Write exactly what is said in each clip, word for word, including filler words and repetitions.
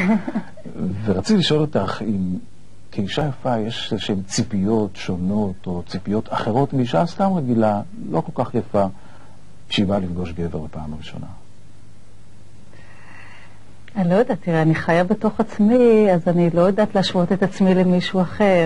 ורציתי לשאול אותך אם כאישה יפה יש איזשהן ציפיות שונות או ציפיות אחרות מאישה סתם רגילה, לא כל כך יפה, כשהיא באה לפגוש גבר בפעם הראשונה. אני לא יודעת, תראה, אני חיה בתוך עצמי, אז אני לא יודעת להשוות את עצמי למישהו אחר.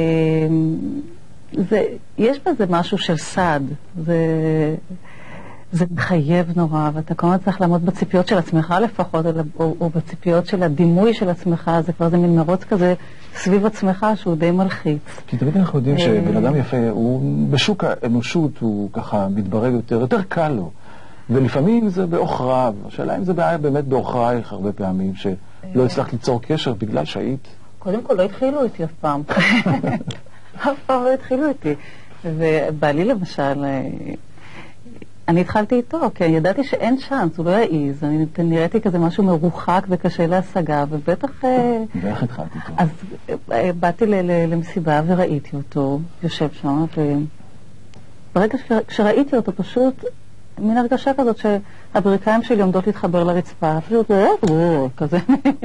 זה, יש בזה משהו של סד, זה, זה מחייב נורא, ואתה כמובן צריך לעמוד בציפיות של עצמך לפחות, או, או בציפיות של הדימוי של עצמך, זה כבר זה מין מרוץ כזה סביב עצמך שהוא די מלחיץ. כי תמיד אנחנו יודעים שבן אדם יפה, הוא בשוק האנושות, הוא ככה מתברג יותר, יותר קל לו. ולפעמים זה באוך רב. השאלה אם זה בעיה באמת באוך רייך הרבה פעמים, שלא הצלחת ליצור קשר בגלל שהיית. קודם כל לא התחילו איתי אף פעם. אף פעם לא התחילו איתי. ובעלי למשל, אני התחלתי איתו, כי ידעתי שאין צ'אנס, הוא לא יעיז. אני נראיתי כזה משהו מרוחק וקשה להשגה, ובטח... ואיך התחלתי איתו? אז באתי למסיבה וראיתי אותו, יושב שם, וברגע שראיתי אותו פשוט... מין הרגשה כזאת שהבריקאים שלי עומדות להתחבר לרצפה, פשוט כזה.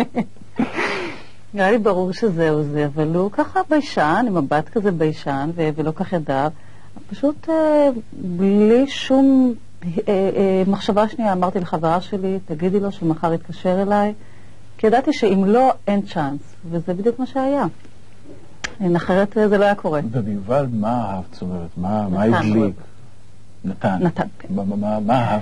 נראה לי ברור שזהו זה, אבל הוא ככה ביישן, עם מבט כזה ביישן, ולא כך ידע. פשוט בלי שום מחשבה שנייה אמרתי לחברה שלי, תגידי לו שמחר יתקשר אליי, כי ידעתי שאם לא, אין צ'אנס, וזה בדיוק מה שהיה. אחרת זה לא היה קורה. וביובל, מה אהבת? זאת אומרת, מה הדליק? נתן. נתן. מה אהבת?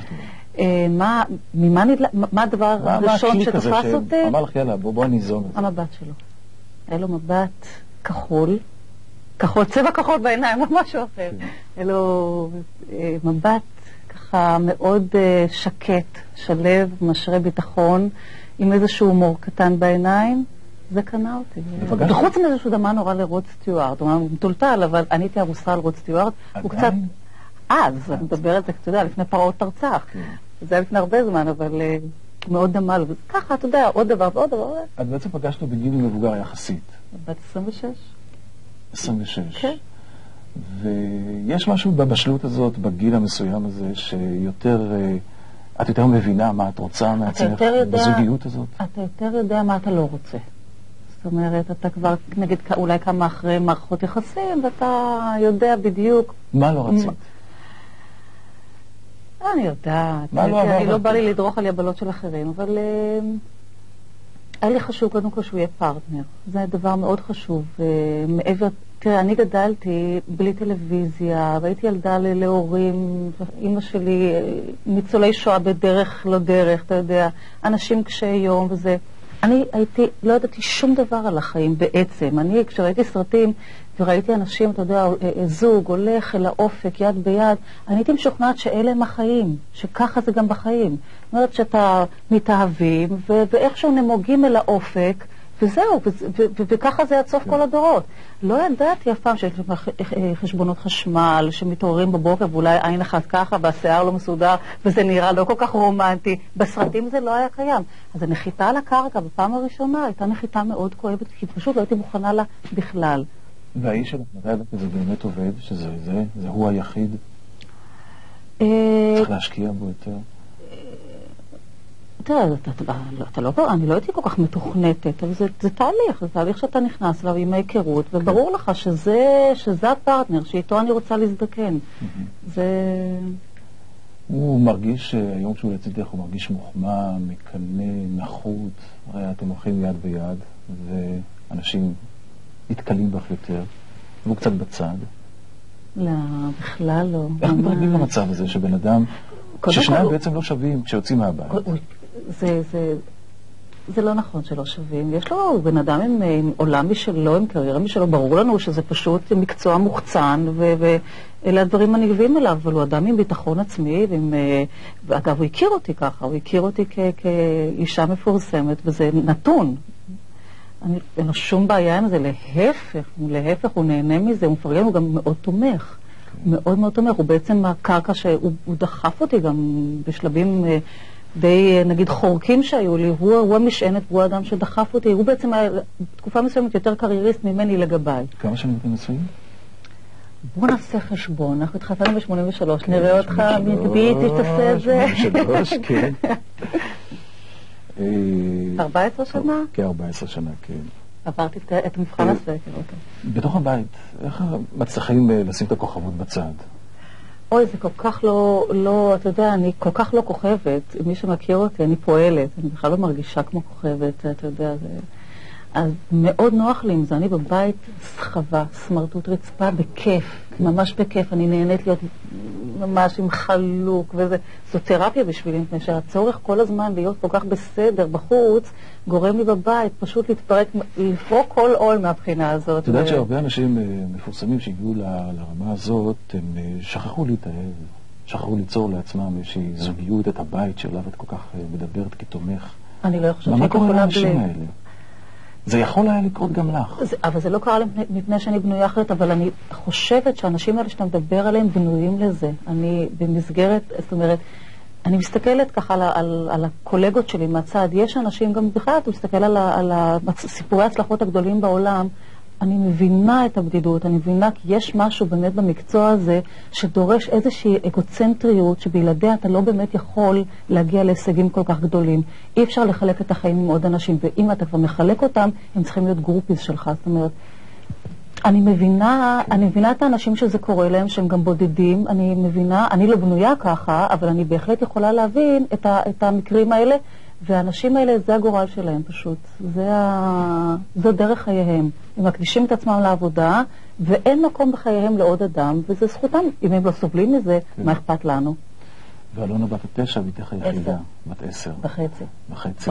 מה הדבר הראשון שתפס אותי? אמר לך, יאללה, בוא ניזום את זה. המבט שלו. היה לו מבט כחול, כחול, צבע כחול בעיניים, לא משהו אחר. היה לו מבט ככה מאוד שקט, שלב, משרה ביטחון, עם איזשהו הומור קטן בעיניים. זה קנה אותי. וחוץ מזה שהוא דמה נורא לרוד סטיוארט. הוא מטולטל, אבל אני הייתי ארוסה על רוד סטיוארט. הוא קצת... אז, אני מדבר על זה, אתה יודע, לפני פרעות תרצח. זה היה לפני הרבה זמן, אבל מאוד דמה לו. ככה, אתה יודע, עוד דבר ועוד דבר. את בעצם פגשנו בגיל מבוגר יחסית. בת עשרים ושש. עשרים ושש. כן. ויש משהו בבשלות הזאת, בגיל המסוים הזה, שיותר, את יותר מבינה מה את רוצה מעצמך בזוגיות הזאת? אתה יותר יודע מה אתה לא רוצה. זאת אומרת, אתה כבר, נגיד, אולי כמה אחרי מערכות יחסים, ואתה יודע בדיוק... מה לא רצית? אני יודעת. מה לא עבר? אני לא בא לי לדרוך על יבלות של אחרים, אבל היה לי חשוב קודם כל שהוא יהיה פרטנר. זה דבר מאוד חשוב. מעבר, תראה, אני גדלתי בלי טלוויזיה, והייתי ילדה להורים, אמא שלי, ניצולי שואה בדרך לא דרך, אתה יודע, אנשים קשי יום וזה. אני הייתי, לא ידעתי שום דבר על החיים בעצם. אני, כשראיתי סרטים וראיתי אנשים, אתה יודע, זוג הולך אל האופק יד ביד, אני הייתי משוכנעת שאלה הם החיים, שככה זה גם בחיים. זאת אומרת שאתה מתאהבים, ואיכשהו נמוגים אל האופק, וזהו, וככה זה עד סוף כל הדורות. לא ידעתי אף פעם שיש חשבונות חשמל, שמתעוררים בבוקר, ואולי עין אחת ככה, והשיער לא מסודר, וזה נראה לא כל כך רומנטי. בסרטים זה לא היה קיים. אז הנחיתה על הקרקע בפעם הראשונה הייתה נחיתה מאוד כואבת, כי פשוט לא הייתי מוכנה לה בכלל. והאיש שלך מדעת שזה באמת עובד, שזה זה, זה הוא היחיד? צריך להשקיע בו יותר? תראה, אתה לא, אני לא הייתי כל כך מתוכנתת, אבל זה תהליך, זה תהליך שאתה נכנס אליו עם ההיכרות, וברור לך שזה הפרטנר, שאיתו אני רוצה להזדקן. זה... הוא מרגיש, היום כשהוא לצדך, הוא מרגיש מוחמא, מקנה, נחות, הרי אתם הולכים יד ביד, ואנשים נתקלים בך יותר, והוא קצת בצד. לא, בכלל לא. איך מתרגלים למצב הזה שבן אדם, ששניים בעצם לא שווים כשיוצאים מהבית? זה, זה, זה לא נכון שלא שווים. יש לו בן אדם עם, עם עולם משלו, עם קריירה משלו, ברור לנו שזה פשוט מקצוע מוחצן, ו, ואלה הדברים הנלווים אליו, אבל הוא אדם עם ביטחון עצמי, ועם, ואגב, הוא הכיר אותי ככה, הוא הכיר אותי כ, כאישה מפורסמת, וזה נתון. אני, אין לו שום בעיה עם זה, להפך, להפך, הוא נהנה מזה, הוא מפרגן, הוא גם מאוד תומך. מאוד מאוד תומך, הוא בעצם הקרקע שהוא דחף אותי גם בשלבים די, נגיד, חורקים שהיו לי, הוא, הוא המשענת, הוא האדם שדחף אותי, הוא בעצם היה תקופה מסוימת יותר קרייריסט ממני לגביי. כמה שנים אתם נשואים? בוא נעשה חשבון, אנחנו התחתנו ב-שמונים ושלוש, נראה אותך מדביט, תעשה את זה. שמונים ושלוש, כן. ארבע עשרה שנה? כ-ארבע עשרה שנה, כן. עברתי את מבחן הסקר, אותו. בתוך הבית, איך מצליחים לשים את הכוכבות בצד? אוי, זה כל כך לא, לא, אתה יודע, אני כל כך לא כוכבת. מי שמכיר אותי, אני פועלת. אני בכלל לא מרגישה כמו כוכבת, אתה יודע. זה... אז מאוד נוח לי עם זה. אני בבית סחבה, סמרטוט רצפה, בכיף, ממש בכיף. אני נהנית להיות ממש עם חלוק וזה. זו תרפיה בשבילי, מפני שהצורך כל הזמן להיות כל כך בסדר בחוץ, גורם לי בבית פשוט להתפרק, לפרוק כל עול מהבחינה הזאת. את יודעת שהרבה אנשים מפורסמים שהגיעו לרמה הזאת, הם שכחו להתאהב, שכחו ליצור לעצמם איזושהי זוגיות, את הבית שעליו את כל כך מדברת כתומך. אני לא חושבת מה קורה לאנשים האלה? זה יכול היה לקרות גם לך. זה, אבל זה לא קרה מפני שאני בנויה אחרת, אבל אני חושבת שהאנשים האלה שאתה מדבר עליהם בנויים לזה. אני במסגרת, זאת אומרת, אני מסתכלת ככה על, על, על הקולגות שלי מהצד. יש אנשים גם בכלל, אתה מסתכל על, על סיפורי ההצלחות הגדולים בעולם, אני מבינה את הבדידות, אני מבינה כי יש משהו באמת במקצוע הזה שדורש איזושהי אגוצנטריות שבלעדיה אתה לא באמת יכול להגיע להישגים כל כך גדולים. אי אפשר לחלק את החיים עם עוד אנשים, ואם אתה כבר מחלק אותם, הם צריכים להיות גרופיס שלך. זאת אומרת, אני מבינה, אני מבינה את האנשים שזה קורה להם, שהם גם בודדים, אני מבינה, אני לא בנויה ככה, אבל אני בהחלט יכולה להבין את, ה, את המקרים האלה, והאנשים האלה, זה הגורל שלהם פשוט. זה ה... זו דרך חייהם. הם מקדישים את עצמם לעבודה, ואין מקום בחייהם לעוד אדם, וזה זכותם. אם הם לא סובלים מזה, כן. מה אכפת לנו? ואלונה בת התשע, ביתך היחידה. בת עשר. בחצי. בחצי.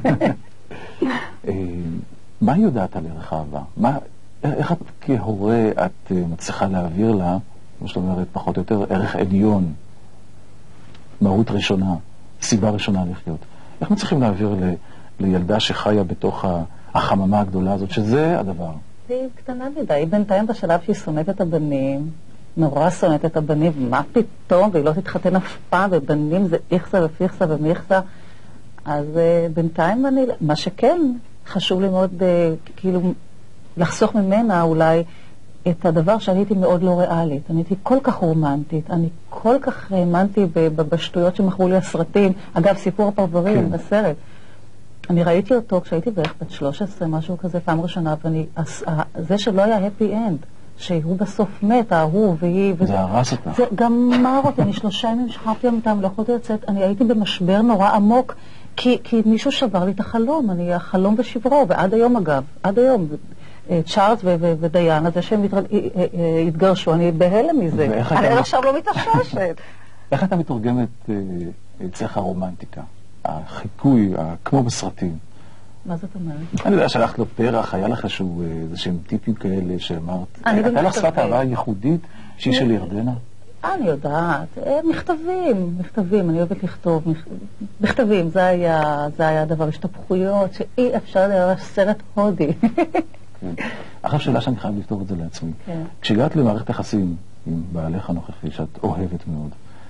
מה היא יודעת על ערך אהבה? מה, איך את כהורה, את מצליחה להעביר לה, כמו שאת אומרת, פחות או יותר, ערך עליון, מהות ראשונה, סיבה ראשונה לחיות? איך מצליחים להעביר ל, לילדה שחיה בתוך החממה הגדולה הזאת, שזה הדבר? היא קטנה מדי, היא בינתיים בשלב שהיא שונאת את הבנים, נורא שונאת את הבנים, מה פתאום, והיא לא תתחתן אף פעם, ובנים זה איכסה ופיכסה ומיכסה, אז uh, בינתיים אני, מה שכן, חשוב לי מאוד, uh, כאילו, לחסוך ממנה אולי את הדבר שאני הייתי מאוד לא ריאלית. אני הייתי כל כך רומנטית, אני כל כך האמנתי בשטויות שמכרו לי הסרטים. אגב, סיפור הפרברים, כן. בסרט. אני ראיתי אותו כשהייתי בערך בת שלוש עשרה, משהו כזה, פעם ראשונה, ואני, זה שלא היה happy end, שהוא בסוף מת, ההוא והיא... זה הרס אותך. זה גמר אותי, אני שלושה ימים שכבתי איתם, לא יכולתי לצאת, אני הייתי במשבר נורא עמוק, כי, כי מישהו שבר לי את החלום, אני החלום ושברו, ועד היום אגב, עד היום, צ'ארלס ודיאנה, זה שהם התגרשו, אני בהלם מזה. אני עכשיו לא מתאוששת. איך אתה מתורגמת אצלך הרומנטיקה? החיקוי, כמו בסרטים. מה זאת אומרת? אני יודע, שלחת לו פרח, היה לך איזה שהם טיפים כאלה שאמרת, הייתה לך שפת אהבה ייחודית שהיא של ירדנה? אני יודעת, מכתבים, מכתבים, אני אוהבת לכתוב, מכתבים, זה היה הדבר, השתפכויות, שאי אפשר לראות סרט הודי. עכשיו שאלה שאני חייב לפתור את זה לעצמי. כשהגעת למערכת יחסים עם בעלך הנוכחי, שאת אוהבת מאוד,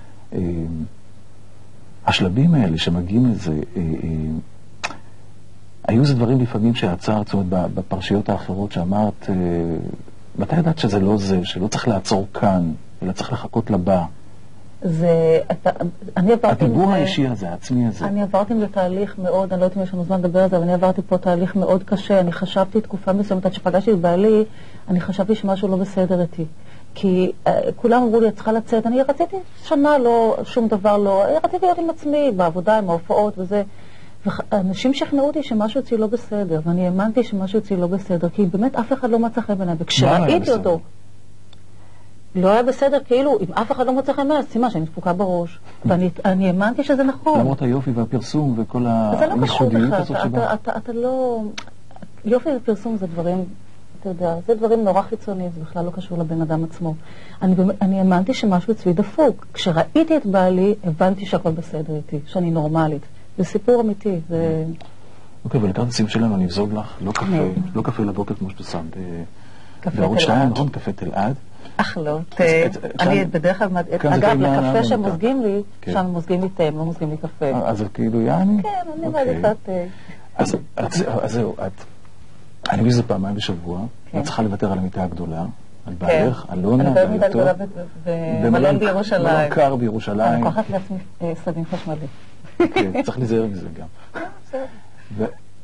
השלבים האלה שמגיעים לזה, היו איזה דברים לפעמים שעצרת, זאת אומרת, בפרשיות האחרות שאמרת, מתי ידעת שזה לא זה, שלא צריך לעצור כאן, אלא צריך לחכות לבא? זה, אתה, אני עברתי... הדיבור האישי הזה, העצמי הזה. אני עברתי בתהליך מאוד, אני לא יודעת אם יש לנו זמן לדבר על זה, אבל אני עברתי פה תהליך מאוד קשה. אני חשבתי תקופה מסוימת, עד שפגשתי את בעלי, אני חשבתי שמשהו לא בסדר איתי. כי uh, כולם אמרו לי, את צריכה לצאת. אני רציתי שנה, לא, שום דבר לא. רציתי להיות עם עצמי, בעבודה, עם ההופעות וזה. ואנשים שכנעו אותי שמשהו אצלי לא בסדר, ואני האמנתי שמשהו אצלי לא בסדר, כי באמת אף אחד לא מצא חן בעיניי. וכשראיתי אותו, לא היה בסדר, כאילו, אם אף אחד לא מוצא חן בעיניי, אז סימן שאני תפוקה בראש. ואני האמנתי שזה נכון. למרות היופי והפרסום וכל הייחודיות הזאת שבה. אתה לא... יופי ופרסום זה דברים, אתה יודע, זה דברים נורא חיצוניים, זה בכלל לא קשור לבן אדם עצמו. אני האמנתי שמשהו אצלי דפוק. כשראיתי את בעלי, הבנתי שהכל בסדר איתי, שאני נורמלית. זה סיפור אמיתי, זה... אוקיי, ולקראת הסיום שלנו אני אבזוג לך, לא קפה, לא קפה לבוקר כמו שתשם בערוץ שתיים, נכון? קפה תלעד. אך לא, אני בדרך כלל, אגב, לקפה שהם מוזגים לי, שם מוזגים לי תה, הם לא מוזגים לי קפה. אז זה כאילו יעני? כן, אני מעדיפה תה. אז זהו, אני מבין שזה פעמיים בשבוע, את צריכה לוותר על המיטה הגדולה, על בעלך, אלונה, בעלתו, במלון בירושלים. במלון קר בירושלים. אני לוקחת לעצמי סדים חשמלי. כן, צריך להיזהר מזה גם.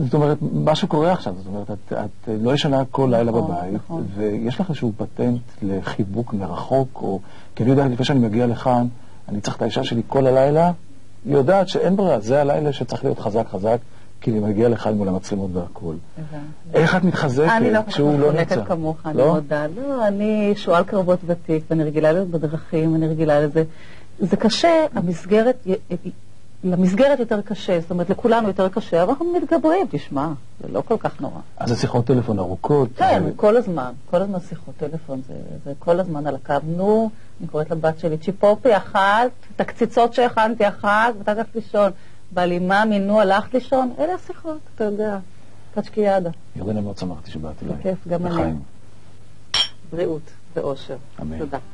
זאת אומרת, משהו קורה עכשיו, זאת אומרת, את, את לא ישנה כל לילה נכון, בבית, נכון. ויש לך איזשהו פטנט לחיבוק מרחוק, או, כי אני יודע, לפני שאני מגיע לכאן, אני צריך את האישה שלי כל הלילה, היא יודעת שאין ברירה, זה הלילה שצריך להיות חזק חזק, כי אני מגיע לכאן מול המצלמות והכל. איך את מתחזקת כשהוא לא נמצא? אני לא כמוך, אני מודה. לא, אני שואל קרבות ותיק, ואני רגילה להיות בדרכים, אני רגילה לזה. זה קשה, המסגרת, למסגרת יותר קשה, זאת אומרת, לכולנו יותר קשה, אבל אנחנו מתגברים, תשמע, זה לא כל כך נורא. אז זה שיחות טלפון ארוכות? כן, כל הזמן, כל הזמן שיחות טלפון, זה כל הזמן על הקו. נו, אני קוראת לבת שלי, צ'יפופי אחת, את הקציצות שהכנתי אחת, ואתה הלכת לישון. בלימה, מינו, הלכת לישון, אלה השיחות, אתה יודע, קצ'קיאדה. ירדנה, מאוד שמחתי שבאת אליי. בכיף, גם אני. בריאות ואושר. אמן. תודה.